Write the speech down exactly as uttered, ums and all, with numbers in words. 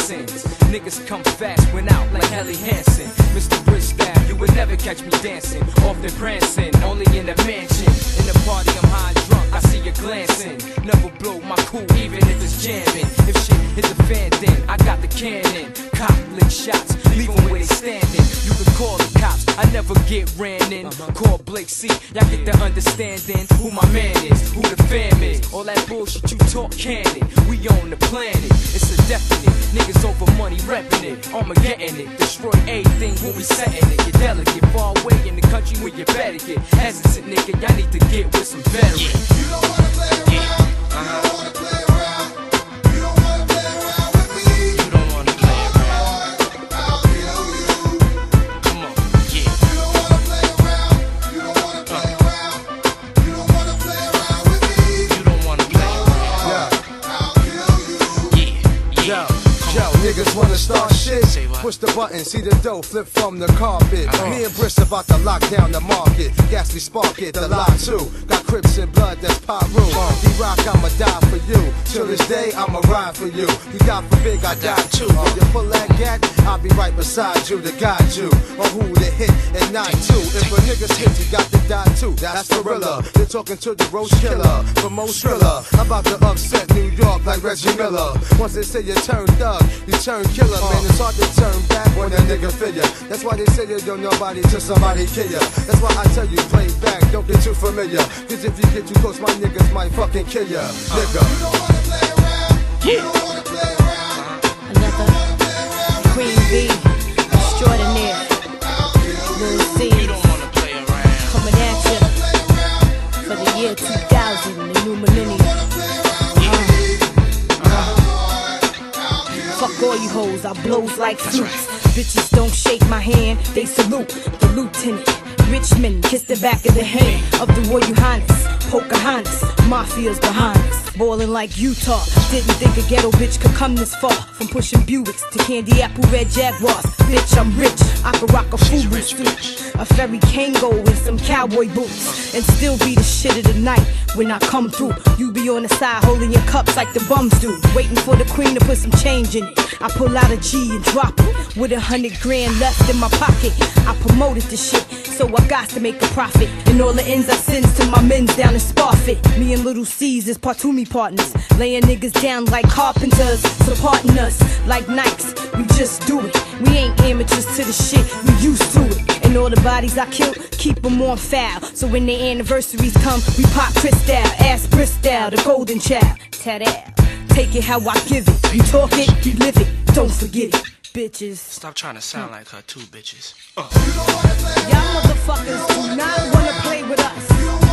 sins. Niggas come fast, went out like Helly Hansen. Mister Bristol, you would never catch me dancing. Often prancing, only in the mansion. In the party, I'm high and drunk, I see you glancing. Never blow my cool, even if it's jamming. If shit hit the fan, then I got the cannon. Cop lick shots, leave them where they standing. You can call the cops, I never get ran in. Call Blake C, y'all get the understanding. Who my man is, who the fam is. All that bullshit you talk cannon. We on the planet, it's a definite. Niggas over money reppin' it, Armageddon it. Destroy everything when we settin' it. You're delicate, far away in the country where you better get. Hesitant nigga, y'all need to get with some veterans. You don't wanna play around, you don't wanna play around. You don't wanna play around with me. You don't wanna play around. I'll kill you. Come on, yeah. You don't wanna play around, you don't wanna play around. You don't wanna play around with me. You don't wanna play around. Yeah. I'll kill you. Yeah, yeah. Yo, yo, niggas wanna start shit. Say what? Push the button, see the dough flip from the carpet. Uh-huh. Me and Briss about to lock down the market. Ghastly spark it, the lot too. Got Crips and blood, that's pop room. D-Rock, I'ma die for you. Till this day, I'ma ride for you. You die for big, I die too. If you pull that gat, I'll be right beside you to guide you on who to hit and not to. If a nigga's hit, you got to die too. That's Gorilla. You're talking to the roast killer. For most thriller, I'm about to upset New York like Reggie Miller. Once they say you turn thug, you turn killer. Man, it's hard to turn back when a nigga feel ya. That's why they say you don't nobody till somebody kill ya. That's why I tell you, play back, don't get too familiar. Cause if you get too close, my niggas might fucking kill ya. Nigga. You don't wanna play around, you don't wanna play around. Another Queen B, extraordinaire. Lil C, You don't wanna play around. coming at you for the year two thousand, the new millennium. Fuck all you hoes, I blows like flutes. Bitches don't shake my hand, they salute the lieutenant. Richmond, kiss the back of the hand of the Royal Highness. Pocahontas, mafia's behind us. Ballin' like Utah, didn't think a ghetto bitch could come this far. From pushing Buicks to candy apple red Jaguars. Bitch, I'm rich, I could rock a FUBU suit, a Ferry Kango and some cowboy boots, and still be the shit of the night. When I come through, you be on the side holding your cups like the bums do, waiting for the queen to put some change in it. I pull out a G and drop it with a hundred grand left in my pocket. I promoted the shit, so I got to make a profit. And all the ends I sends to my men's down in Sparfit. Me and Little C's is Partumi partners, laying niggas down like carpenters, supporting us like Nikes. We just do it. We ain't amateurs to the shit, we used to it. And all the bodies I killed, keep them on foul. So when their anniversaries come, we pop Crystal, ask Bristol, the golden child. Tat out, take it how I give it. You talk it, you live it, don't forget it. Bitches. Stop trying to sound like her too, bitches. Y'all motherfuckers do not wanna play with us.